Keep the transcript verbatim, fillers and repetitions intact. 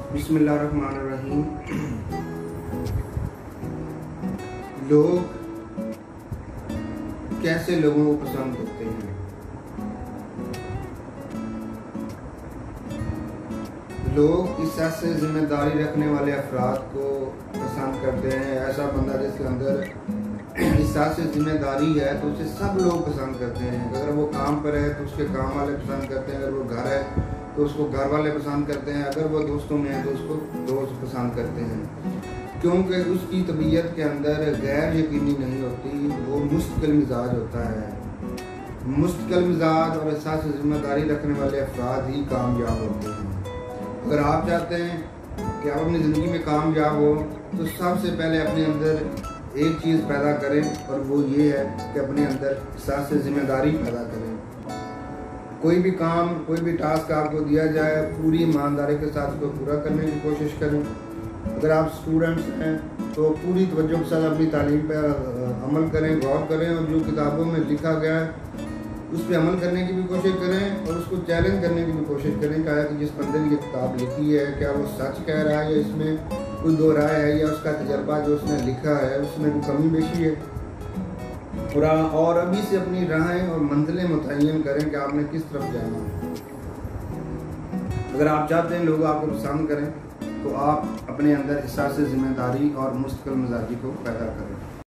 बिस्मिल्लाहिर्रहमानिर्रहीम। लोग कैसे लोगों को पसंद करते हैं? लोग इस हद से जिम्मेदारी रखने वाले अफराद को पसंद करते हैं। ऐसा बंदा जिसके अंदर इस हद से जिम्मेदारी है तो उसे सब लोग पसंद करते हैं। अगर वो काम पर है तो उसके काम वाले पसंद करते हैं, अगर वो घर है तो उसको घर वाले पसंद करते हैं, अगर वो दोस्तों में है तो उसको दोस्त पसंद करते हैं। क्योंकि उसकी तबीयत के अंदर गैर यकीनी नहीं होती, वो मुस्तकिल मिजाज होता है। मुस्तकिल मिजाज और इस हद से जिम्मेदारी रखने वाले अफराद ही कामयाब होते हैं। अगर आप चाहते हैं कि आप अपनी ज़िंदगी में कामयाब हो तो सबसे पहले अपने अंदर एक चीज़ पैदा करें और वो ये है कि अपने अंदर इस हद से जिम्मेदारी पैदा करें। कोई भी काम, कोई भी टास्क आपको दिया जाए, पूरी ईमानदारी के साथ उसको पूरा करने की कोशिश करें। अगर आप स्टूडेंट्स हैं तो पूरी तवज्जो के साथ अपनी तालीम पर अमल करें, गौर करें और जो किताबों में लिखा गया है उस पर अमल करने की भी कोशिश करें और उसको चैलेंज करने की भी कोशिश करें। कहा कि जिस बंदे ने ये किताब लिखी है क्या वो सच कह रहा है या इसमें कोई दो राय है या उसका तजर्बा जो उसने लिखा है उसमें कोई कमी बेशी है। और अभी से अपनी राहें और मंजिलें मुतय्यन करें कि आपने किस तरफ जाना है। अगर आप चाहते हैं लोग आपको पसंद करें तो आप अपने अंदर इस हद से जिम्मेदारी और मुस्तकिल मिजाजी को पैदा करें।